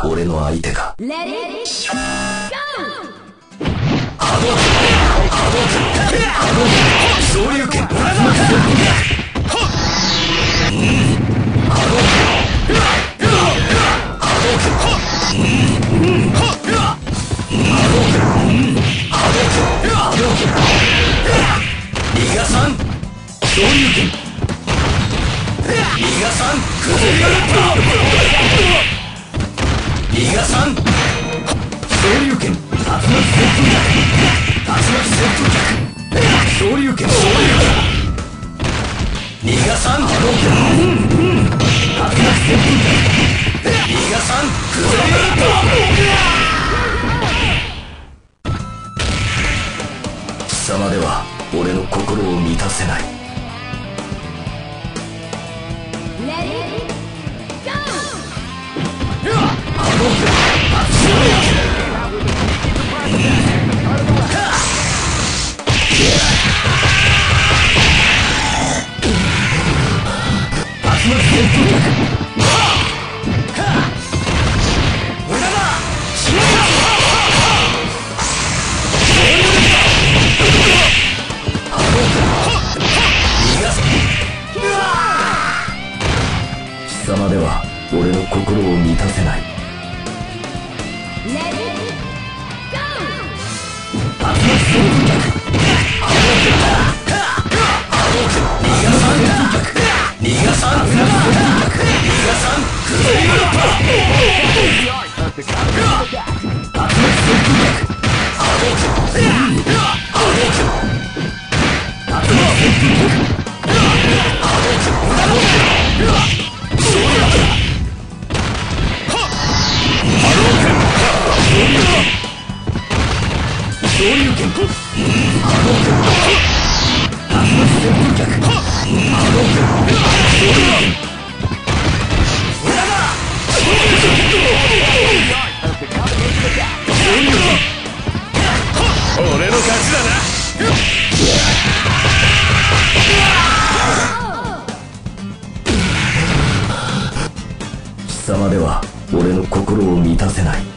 俺の相手か。 レディーゴ波動拳昇竜拳逃がさん昇竜拳逃がさん崩れ逃がさん昇竜拳竜巻旋風脚昇竜拳逃がさん波動拳竜巻旋風脚逃がさん崩れ貴様では俺の心を満たせない。 レディーゴ波動拳貴様では俺の心を満たせない。 レディーゴ逃がさん俺の勝ちだな。貴様では俺の心を満たせない。